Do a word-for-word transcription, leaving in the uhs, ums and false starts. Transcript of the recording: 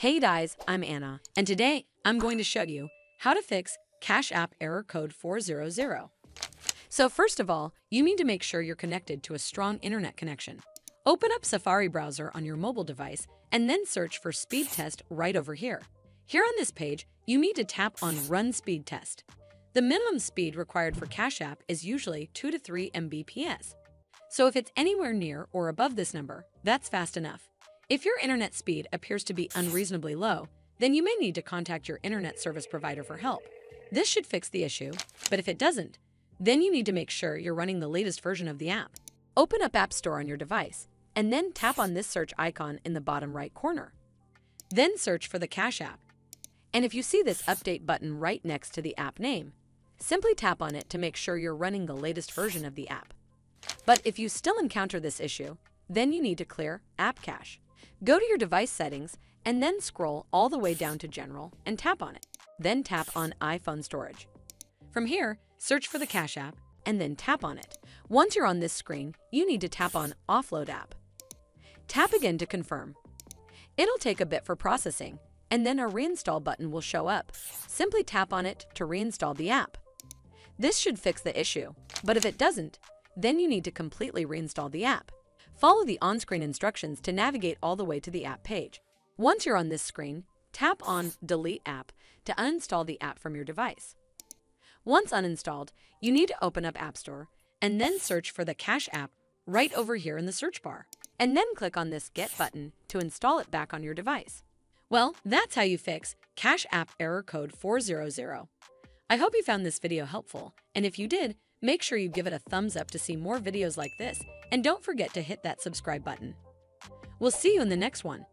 Hey guys, I'm Anna, and today I'm going to show you how to fix Cash App error code four hundred. So first of all, you need to make sure you're connected to a strong internet connection. Open up Safari browser on your mobile device and then search for speed test right over here. Here on this page, you need to tap on Run Speed Test. The minimum speed required for Cash App is usually two to three megabits per second. So if it's anywhere near or above this number, that's fast enough. If your internet speed appears to be unreasonably low, then you may need to contact your internet service provider for help. This should fix the issue, but if it doesn't, then you need to make sure you're running the latest version of the app. Open up App Store on your device, and then tap on this search icon in the bottom right corner. Then search for the Cash App. And if you see this update button right next to the app name, simply tap on it to make sure you're running the latest version of the app. But if you still encounter this issue, then you need to clear App Cache. Go to your device settings and then scroll all the way down to General and tap on it. Then tap on iPhone Storage. From here, search for the Cash App and then tap on it. Once you're on this screen, you need to tap on Offload App. Tap again to confirm. It'll take a bit for processing, and then a Reinstall button will show up. Simply tap on it to reinstall the app. This should fix the issue, but if it doesn't, then you need to completely reinstall the app. Follow the on-screen instructions to navigate all the way to the app page. Once you're on this screen, tap on Delete App to uninstall the app from your device. Once uninstalled, you need to open up App Store and then search for the Cash App right over here in the search bar, and then click on this Get button to install it back on your device. Well, that's how you fix Cash App error code four hundred. I hope you found this video helpful, and if you did, make sure you give it a thumbs up to see more videos like this, and don't forget to hit that subscribe button. We'll see you in the next one.